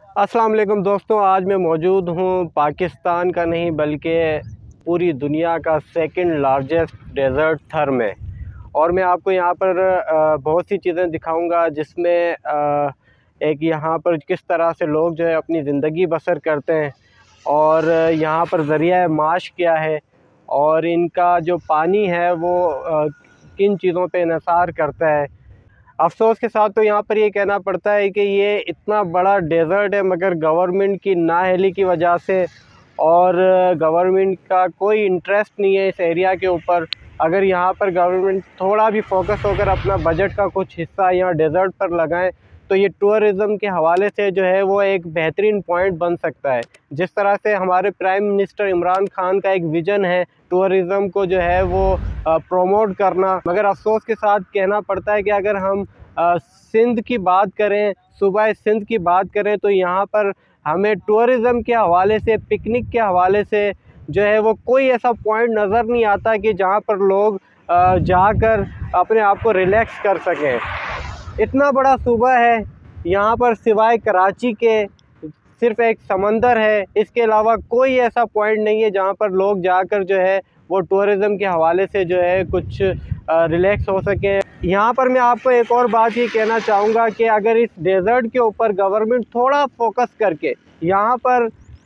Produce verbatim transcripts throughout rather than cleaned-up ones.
अस्सलाम वालेकुम दोस्तों, आज मैं मौजूद हूँ पाकिस्तान का नहीं बल्कि पूरी दुनिया का सेकंड लार्जेस्ट डेज़र्ट थर में। और मैं आपको यहाँ पर बहुत सी चीज़ें दिखाऊंगा जिसमें एक यहाँ पर किस तरह से लोग जो है अपनी ज़िंदगी बसर करते हैं और यहाँ पर ज़रिया माश क्या है और इनका जो पानी है वो किन चीज़ों पे इन्हिसार करता है। अफ़सोस के साथ तो यहाँ पर ये कहना पड़ता है कि ये इतना बड़ा डेज़र्ट है मगर गवर्नमेंट की नाअहली की वजह से और गवर्नमेंट का कोई इंटरेस्ट नहीं है इस एरिया के ऊपर। अगर यहाँ पर गवर्नमेंट थोड़ा भी फोकस होकर अपना बजट का कुछ हिस्सा यहाँ डेज़र्ट पर लगाएं तो ये टूरिज़म के हवाले से जो है वो एक बेहतरीन पॉइंट बन सकता है। जिस तरह से हमारे प्राइम मिनिस्टर इमरान खान का एक विज़न है टूरिज़म को जो है वो प्रोमोट करना, मगर अफसोस के साथ कहना पड़ता है कि अगर हम आ, सिंध की बात करें, सूबा सिंध की बात करें तो यहाँ पर हमें टूरिज़म के हवाले से, पिकनिक के हवाले से जो है वो कोई ऐसा पॉइंट नज़र नहीं आता कि जहाँ पर लोग जाकर अपने आप को रिलैक्स कर सकें। इतना बड़ा सूबा है, यहाँ पर सिवाय कराची के सिर्फ़ एक समंदर है, इसके अलावा कोई ऐसा पॉइंट नहीं है जहाँ पर लोग जाकर जो है वो टूरिज़म के हवाले से जो है कुछ रिलैक्स हो सकें। यहाँ पर मैं आपको एक और बात ये कहना चाहूँगा कि अगर इस डेज़र्ट के ऊपर गवर्नमेंट थोड़ा फोकस करके यहाँ पर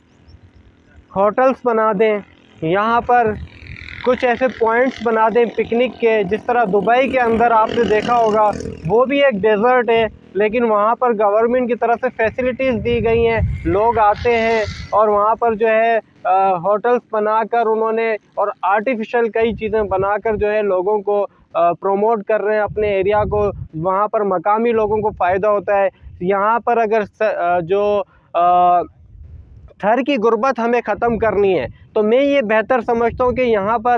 होटल्स बना दें, यहाँ पर कुछ ऐसे पॉइंट्स बना दें पिकनिक के, जिस तरह दुबई के अंदर आपने देखा होगा वो भी एक डेज़र्ट है लेकिन वहाँ पर गवर्नमेंट की तरफ से फैसिलिटीज़ दी गई हैं, लोग आते हैं और वहाँ पर जो है होटल्स बनाकर उन्होंने और आर्टिफिशियल कई चीज़ें बनाकर जो है लोगों को प्रोमोट कर रहे हैं अपने एरिया को। वहाँ पर मकामी लोगों को फ़ायदा होता है। यहाँ पर अगर जो आ, थर की गुर्बत हमें ख़त्म करनी है तो मैं ये बेहतर समझता हूँ कि यहाँ पर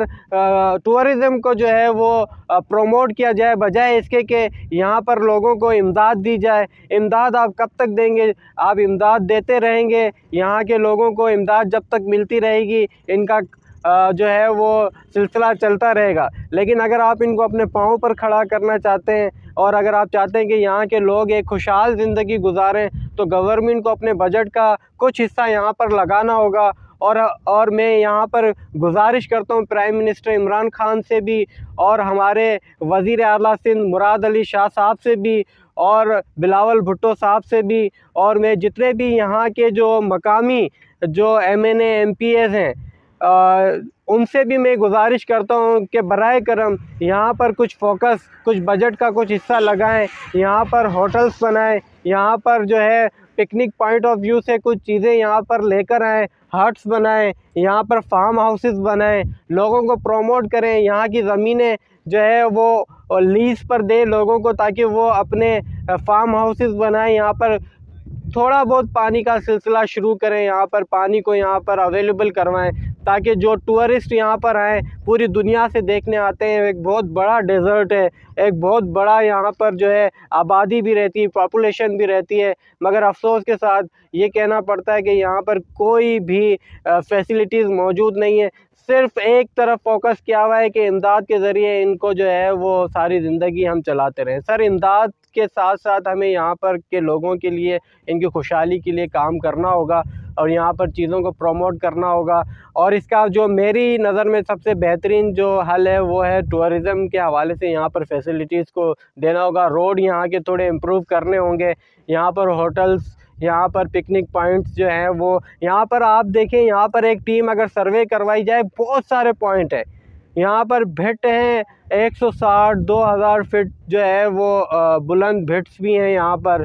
टूरिज़म को जो है वो प्रोमोट किया जाए, बजाय इसके कि यहाँ पर लोगों को इमदाद दी जाए। इमदाद आप कब तक देंगे? आप इमदाद देते रहेंगे, यहाँ के लोगों को इमदाद जब तक मिलती रहेगी इनका जो है वो सिलसिला चलता रहेगा। लेकिन अगर आप इनको अपने पाँव पर खड़ा करना चाहते हैं और अगर आप चाहते हैं कि यहाँ के लोग एक खुशहाल ज़िंदगी गुजारें तो गवर्नमेंट को अपने बजट का कुछ हिस्सा यहाँ पर लगाना होगा। और और मैं यहाँ पर गुजारिश करता हूँ प्राइम मिनिस्टर इमरान खान से भी और हमारे वज़ीर आला सिंध मुराद अली शाह साहब से भी और बिलावल भुट्टो साहब से भी, और मैं जितने भी यहाँ के जो मकामी जो MNA MPs हैं आ, उनसे भी मैं गुजारिश करता हूँ कि बराए करम यहाँ पर कुछ फोकस, कुछ बजट का कुछ हिस्सा लगाएं, यहाँ पर होटल्स बनाएं, यहाँ पर जो है पिकनिक पॉइंट ऑफ व्यू से कुछ चीज़ें यहाँ पर लेकर आएँ, हट्स बनाएं, यहाँ पर फार्म हाउसेस बनाएं, लोगों को प्रोमोट करें, यहाँ की ज़मीनें जो है वो लीज़ पर दें लोगों को ताकि वो अपने फार्म हाउसेस बनाएं, यहाँ पर थोड़ा बहुत पानी का सिलसिला शुरू करें, यहाँ पर पानी को यहाँ पर अवेलेबल करवाएं ताकि जो टूरिस्ट यहाँ पर आएँ, पूरी दुनिया से देखने आते हैं। एक बहुत बड़ा डेज़र्ट है, एक बहुत बड़ा यहाँ पर जो है आबादी भी रहती है, पॉपुलेशन भी रहती है, मगर अफसोस के साथ ये कहना पड़ता है कि यहाँ पर कोई भी फैसिलिटीज़ मौजूद नहीं है। सिर्फ एक तरफ फोकस किया हुआ है कि इमदाद के ज़रिए इनको जो है वो सारी ज़िंदगी हम चलाते रहें। सर, इमदाद के साथ साथ हमें यहाँ पर के लोगों के लिए, इनकी खुशहाली के लिए काम करना होगा और यहाँ पर चीज़ों को प्रमोट करना होगा। और इसका जो मेरी नज़र में सबसे बेहतरीन जो हल है वो है टूरिज़म के हवाले से यहाँ पर फैसिलिटीज़ को देना होगा। रोड यहाँ के थोड़े इम्प्रूव करने होंगे, यहाँ पर होटल्स, यहाँ पर पिकनिक पॉइंट्स जो हैं वो, यहाँ पर आप देखें, यहाँ पर एक टीम अगर सर्वे करवाई जाए बहुत सारे पॉइंट है। यहाँ पर भिट हैं एक सौ साठ दो हज़ार फिट जो है वो बुलंद भिट्स भी हैं यहाँ पर,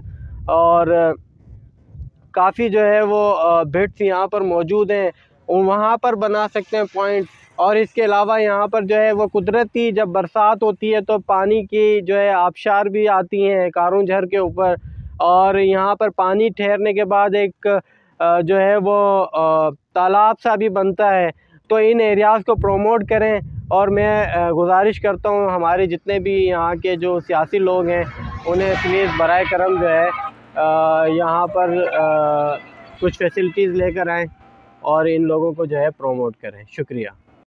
और काफ़ी जो है वो भिट्स यहाँ पर मौजूद हैं, वहाँ पर बना सकते हैं पॉइंट। और इसके अलावा यहाँ पर जो है वो कुदरती जब बरसात होती है तो पानी की जो है आबशार भी आती हैं कारून झर के ऊपर, और यहाँ पर पानी ठहरने के बाद एक जो है वो तालाब सा भी बनता है। तो इन एरियाज़ को प्रोमोट करें और मैं गुजारिश करता हूँ हमारे जितने भी यहाँ के जो सियासी लोग हैं उन्हें प्लीज़ बराए करम जो है यहाँ पर आ, कुछ फैसिलिटीज़ लेकर आएँ और इन लोगों को जो है प्रोमोट करें। शुक्रिया।